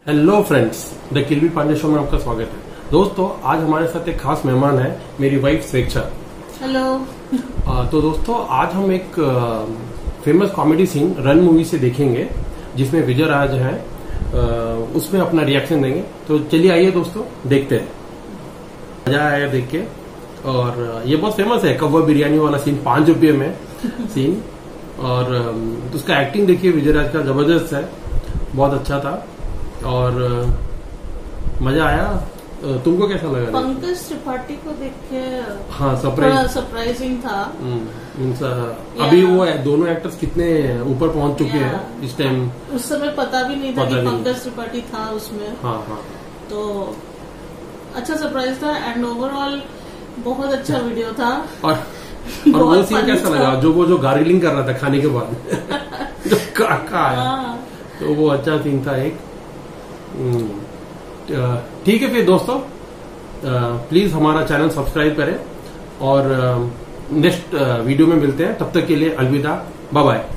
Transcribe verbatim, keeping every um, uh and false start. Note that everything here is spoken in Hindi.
हेलो फ्रेंड्स, द किलवी पांडे शो में आपका स्वागत है। दोस्तों, आज हमारे साथ एक खास मेहमान है, मेरी वाइफ स्वेच्छा। हेलो। तो दोस्तों, आज हम एक famous comedy scene run movie से देखेंगे, जिसमें विजय राज है। उसमें अपना रिएक्शन देंगे। तो चलिए आइए दोस्तों, देखते हैं। मजा आया देख के। और ये बहुत फेमस है, कव्वा बिरयानी वाला सीन, पांच रुपये में सीन। और उसका एक्टिंग देखिए, विजय राज का जबरदस्त है, बहुत अच्छा था और मजा आया। तुमको कैसा लगा? पंकज त्रिपाठी को देख के हाँ, सरप्राइज सरप्राइजिंग था। अभी वो दोनों एक्टर्स कितने ऊपर पहुंच चुके हैं इस टाइम। उस समय पता भी नहीं था कि पंकज त्रिपाठी था उसमें। हाँ हाँ, तो अच्छा सरप्राइज था एंड ओवरऑल बहुत अच्छा वीडियो था। और और वो सीन कैसा लगा, जो वो जो गार्गलिंग कर रहा था खाने के बाद जो काका है, तो वो अच्छा सीन था एक। ठीक है फिर दोस्तों, प्लीज हमारा चैनल सब्सक्राइब करें और नेक्स्ट वीडियो में मिलते हैं। तब तक के लिए अलविदा, बाय बाय।